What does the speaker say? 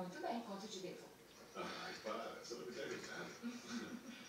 Muito bem, quanto te devo? Ai, para, você não me deve nada.